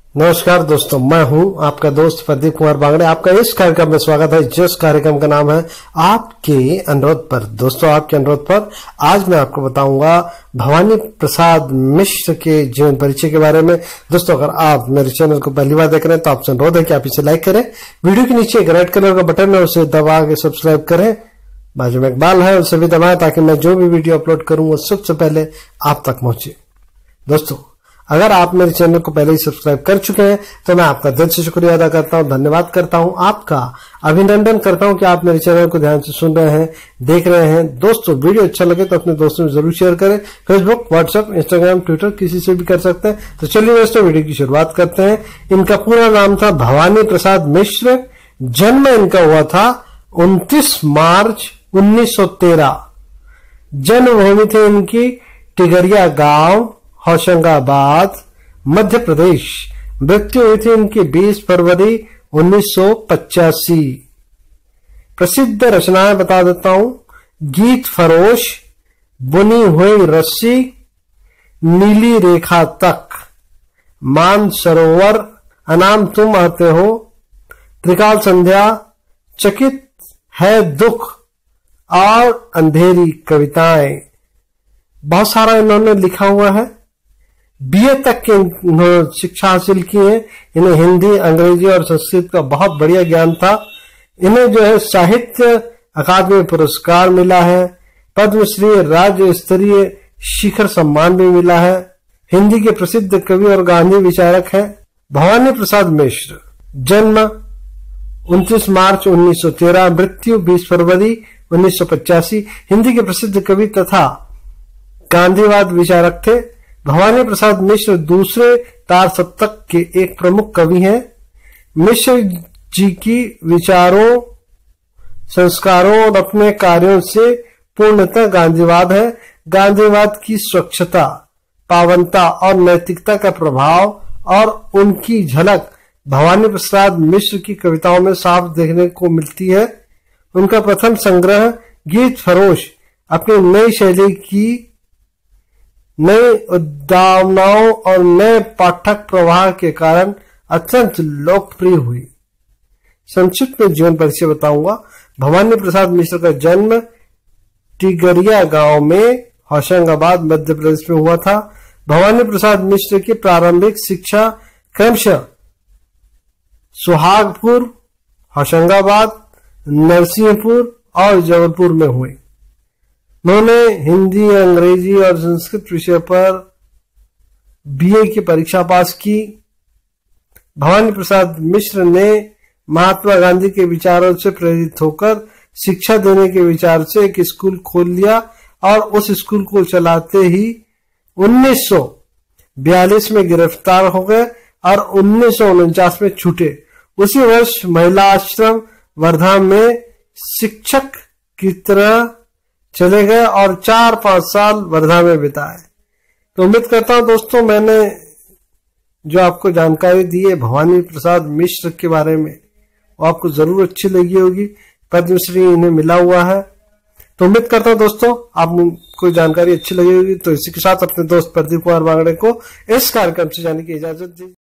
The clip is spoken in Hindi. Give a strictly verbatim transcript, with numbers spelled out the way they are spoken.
नमस्कार दोस्तों, मैं हूं आपका दोस्त प्रदीप कुमार बांगड़े। आपका इस कार्यक्रम में स्वागत है, जिस कार्यक्रम का नाम है आपके अनुरोध पर। दोस्तों, आपके अनुरोध पर आज मैं आपको बताऊंगा भवानी प्रसाद मिश्र के जीवन परिचय के बारे में। दोस्तों, अगर आप मेरे चैनल को पहली बार देख रहे हैं तो आपसे अनुरोध है कि आप इसे लाइक करें। वीडियो के नीचे एक रेड कलर का बटन है, उसे दबा के सब्सक्राइब करें। बाजू में एक बाल है, उसे भी दबाएं ताकि मैं जो भी वीडियो अपलोड करूं वो सबसे पहले आप तक पहुंचे। दोस्तों, अगर आप मेरे चैनल को पहले ही सब्सक्राइब कर चुके हैं तो मैं आपका दिल से शुक्रिया अदा करता हूं, धन्यवाद करता हूं, आपका अभिनंदन करता हूं कि आप मेरे चैनल को ध्यान से सुन रहे हैं, देख रहे हैं। दोस्तों, वीडियो अच्छा लगे तो अपने दोस्तों में जरूर शेयर करें। फेसबुक, व्हाट्सएप, इंस्टाग्राम, ट्विटर किसी से भी कर सकते हैं। तो चलिए दोस्तों, वीडियो की शुरुआत करते हैं। इनका पूरा नाम था भवानी प्रसाद मिश्र। जन्म इनका हुआ था उनतीस मार्च उन्नीस सौ तेरह। जन्मभूमि थी इनकी टिगरिया गांव, होशंगाबाद, मध्य प्रदेश। मृत्यु हुई थी इनकी बीस फरवरी उन्नीस सौ पचासी। प्रसिद्ध रचनाएं बता देता हूं। गीत फरोश, बुनी हुई रस्सी, नीली रेखा तक, मान सरोवर, अनाम तुम आते हो, त्रिकाल संध्या, चकित है दुख और अंधेरी कविताएं। बहुत सारा इन्होंने लिखा हुआ है। बीए तक की इन्होंने शिक्षा हासिल की है। इन्हें हिंदी, अंग्रेजी और संस्कृत का बहुत बढ़िया ज्ञान था। इन्हें जो है साहित्य अकादमी पुरस्कार मिला है। पद्मश्री राज्य स्तरीय शिखर सम्मान भी मिला है। हिंदी के प्रसिद्ध कवि और गांधी विचारक हैं भवानी प्रसाद मिश्र। जन्म उनतीस मार्च उन्नीस सौ तेरह, मृत्यु बीस फरवरी उन्नीस सौ पचासी। हिंदी के प्रसिद्ध कवि तथा गांधीवाद विचारक थे। भवानी प्रसाद मिश्र दूसरे तार सप्तक के एक प्रमुख कवि हैं। मिश्र जी की विचारों, संस्कारों और अपने कार्यों से पूर्णतः गांधीवाद है। गांधीवाद की स्वच्छता, पावनता और नैतिकता का प्रभाव और उनकी झलक भवानी प्रसाद मिश्र की कविताओं में साफ देखने को मिलती है। उनका प्रथम संग्रह गीत फरोश अपनी नई शैली की, नई उद्भावनाओं और नए पाठक प्रवाह के कारण अत्यंत लोकप्रिय हुई। संक्षिप्त में जीवन परिचय बताऊंगा। भवानी प्रसाद मिश्र का जन्म टिगरिया गांव में, होशंगाबाद, मध्य प्रदेश में हुआ था। भवानी प्रसाद मिश्र की प्रारंभिक शिक्षा क्रमशः सुहागपुर, होशंगाबाद, नरसिंहपुर और जबलपुर में हुई। उन्होंने हिंदी, अंग्रेजी और संस्कृत विषय पर बीए की परीक्षा पास की। भवानी प्रसाद मिश्र ने महात्मा गांधी के विचारों से प्रेरित होकर शिक्षा देने के विचार से एक स्कूल खोल लिया और उस स्कूल को चलाते ही उन्नीस सौ बयालीस में गिरफ्तार हो गए और उन्नीस सौ उनचास में छूटे। उसी वर्ष महिला आश्रम वर्धा में शिक्षक की तरह चले गए और चार पांच साल वर्धा में बिताए। तो उम्मीद करता हूं दोस्तों, मैंने जो आपको जानकारी दी है भवानी प्रसाद मिश्र के बारे में वो आपको जरूर अच्छी लगी होगी। पद्मश्री इन्हें मिला हुआ है। तो उम्मीद करता हूं दोस्तों आपको जानकारी अच्छी लगी होगी। तो इसी के साथ अपने दोस्त प्रदीप कुमार बांगड़े को इस कार्यक्रम से जाने की इजाजत दी।